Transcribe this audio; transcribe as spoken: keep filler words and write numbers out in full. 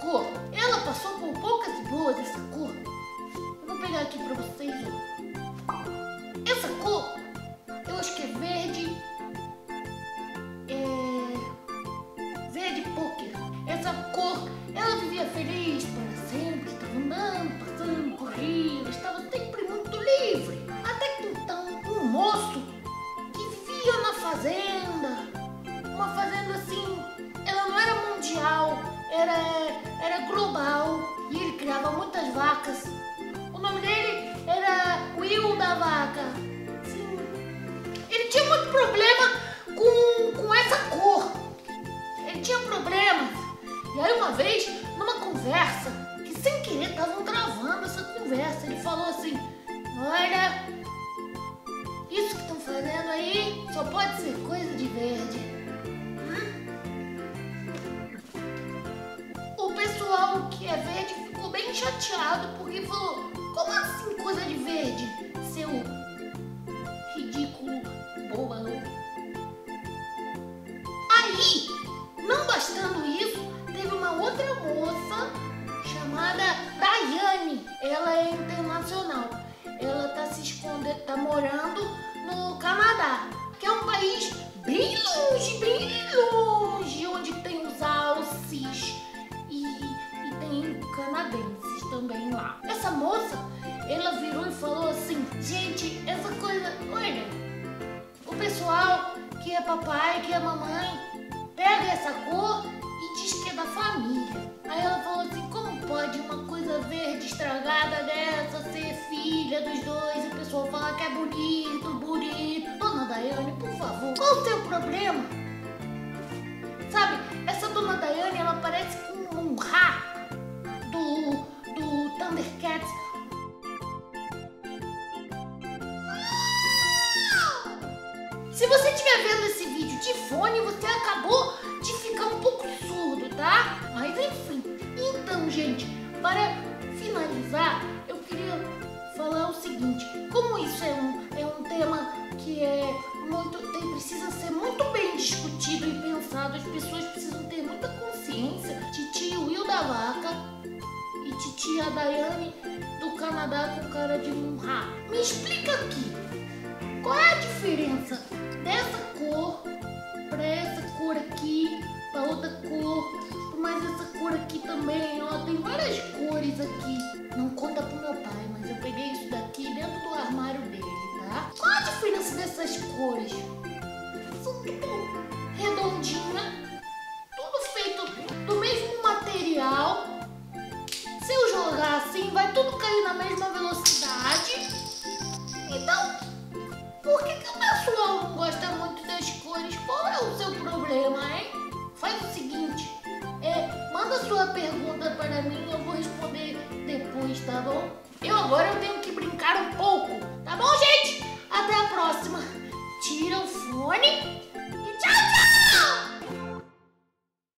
cor, ela passou por poucas e boas essa cor. Eu vou pegar aqui pra vocês, ó. Essa cor, eu acho que é verde, é... verde pôquer. Essa cor, ela vivia feliz para sempre, estava andando, passando, corrida, estava sempre muito livre. Até que então, um moço que vivia na fazenda, uma fazenda assim, ela não era mundial, era, era global, e ele criava muitas vacas. O nome dele era Will da Vaca. Sim. Ele tinha muito problema com, com essa cor. Ele tinha problemas. E aí uma vez, numa conversa, que sem querer estavam gravando essa conversa, ele falou assim: olha, isso que estão fazendo aí só pode ser coisa de verde. Hum? O pessoal que é verde ficou bem chateado porque falou: como assim coisa de verde, seu ridículo bobão? Aí, não bastando isso, teve uma outra moça chamada Daiane. Ela é internacional. Ela tá se escondendo, tá morando no Canadá, que é um país bem longe, bem longe, onde tem os alces e, e tem canadenses também lá. Essa moça, ela virou e falou assim: gente, essa coisa, olha, o pessoal que é papai, que é mamãe, pega essa cor e diz que é da família. Aí ela falou assim: como pode uma coisa verde estragada dessa ser filha dos dois e o pessoal falar que é bonito, bonito? Dona Daiane, por favor, qual o seu problema? Sabe, essa Dona Daiane, ela parece com um Ra do, do Thundercats. Se você estiver vendo esse vídeo de fone, você acabou de ficar um pouco surdo, tá? Mas enfim. Então, gente, para finalizar, eu queria falar o seguinte: como isso é um, é um tema que é muito, tem, precisa ser muito bem discutido e pensado, as pessoas precisam ter muita consciência. Titio Will da Vaca e titia Daiane do Canadá com cara de um Ra. Me explica aqui, qual é a diferença dessa cor para essa cor aqui, para outra cor, mas essa cor aqui também, ó, tem várias cores aqui. Não conta pro meu pai, mas eu peguei isso daqui dentro do armário dele, tá? Qual a diferença dessas cores? São tudo redondinha, tudo feito do mesmo material. Se eu jogar assim, vai tudo cair na mesma velocidade. Então, por que que o pessoal não gosta muito das cores? Qual é o seu problema, hein? Faz o seguinte, é, manda sua pergunta para mim, eu vou responder depois, tá bom? Eu agora eu tenho que brincar um pouco, tá bom, gente? Até a próxima. Tira o fone e tchau, tchau!